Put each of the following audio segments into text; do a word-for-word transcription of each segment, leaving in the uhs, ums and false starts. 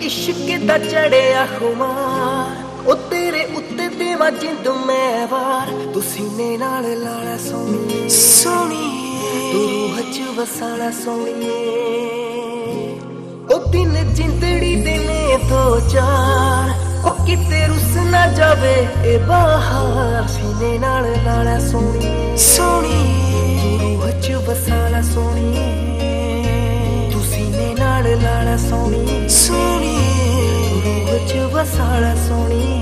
इश्क दा चढ़िया खुमार ओ तेरे उत्ते देवा जिंद मैं वार तू सीने नाल लाला सोनिए सोनिए तू रूह च वसाला सोनिए ओ दिन जिंदड़ी दे ने दो चार ओ किते रुस ना जावे ए बाहर सीने नाल लाला सोनिए सोनिए तू रूह च वसाला सोनिए तू सीने नाल लाला सोनिए सोनिए रूह च वसाला सोनिए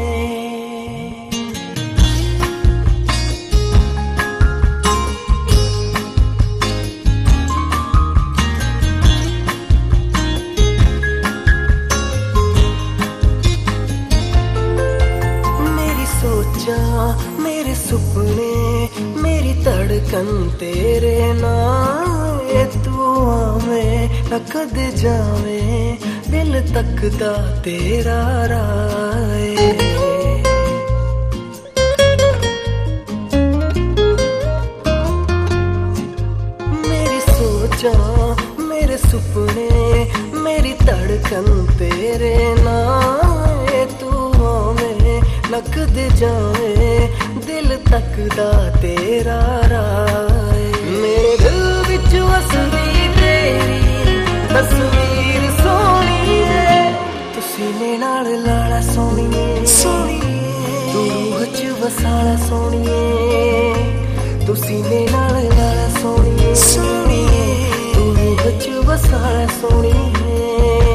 मेरे सुपने मेरी धड़कन तेरे नाम ए तू आवे न कद जावे दिल तकदा तेरा राए मेरी सोचा मेरे सुपने मेरी धड़कन तेरे नाम ए तू आवे नकद जाए दिल तकदा तेरा राय मेरे दिल विच वसदी तेरी तस्वीर सोनी है तू सीने नाल लाला सोनिए सोनिए तू रूह च वसाला सोनिए तू सीने नाल लाला सोनिए सोनिए तू रूह च वसाला सोनिए